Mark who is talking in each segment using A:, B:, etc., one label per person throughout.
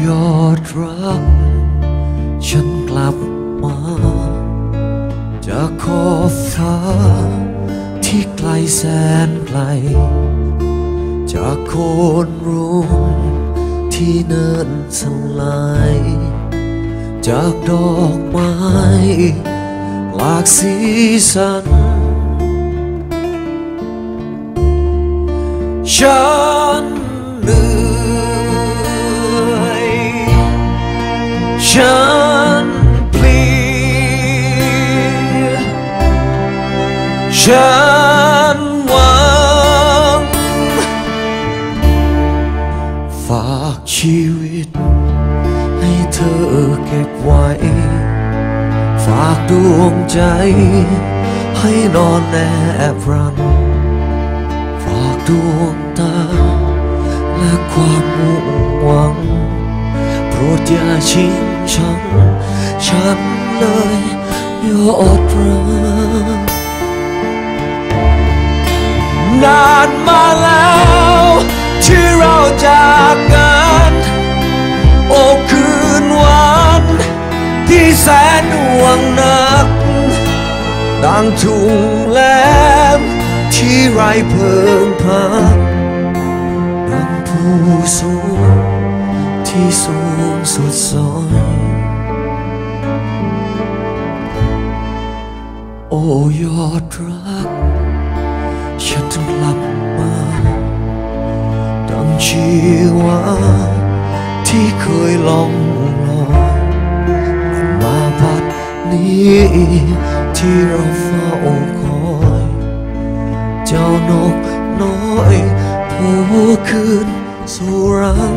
A: ยอดรักฉันกลับมาจากขอบฟ้าที่ไกลแสนไกลจากโคนรุมที่เนินสลายจากดอกไม้หลากสีสันฉันเหนื่อยฉันเพลียฉันหวังฝากชีวิตให้เธอเก็บไว้ฝากดวงใจให้นอนแนบรังฝากดวงตาและความมุ่งหวังโปรดอย่าชิงชังฉันเลยยอดรักนานมาแล้วที่เราจากกันโอ้คืนวันที่แสนหวังนักดังทุ่งแล้มที่ไร้เพิงพักดังผู้สูงที่สูงสุดซอยโอ้ยอดรักฉันกลับมาดังชีวาที่เคยล่องลอยมาบัดนี้ที่เราเฝ้าคอยเจ้านกน้อยผู้คืนสู่รัง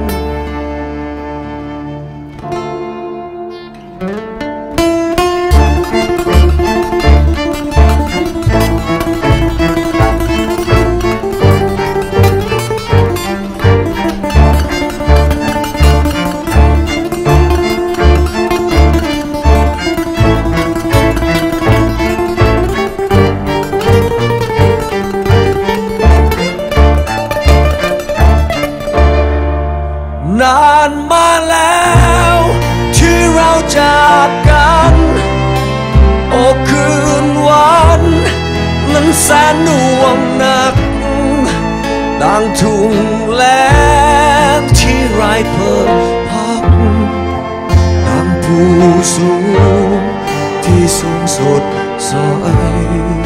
A: นานมาแล้วที่เราจากกันโอ้คืนวันนั้นแสนหน่วงหนักดังทุ่งแล้งที่ไร้เพิงพักดังผู้สูงที่สูงสุดซอย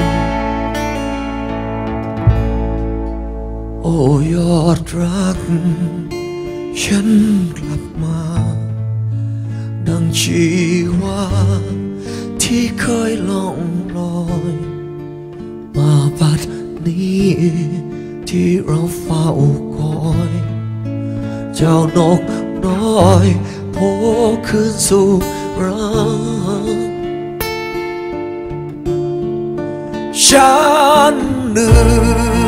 A: โอ้ยอดรักฉันกลับมาดังชีวาที่เคยล่องลอยมาบัดนี้ที่เราเฝ้าคอยเจ้านกน้อยโผล่คืนสู่รังฉันเหนื่อย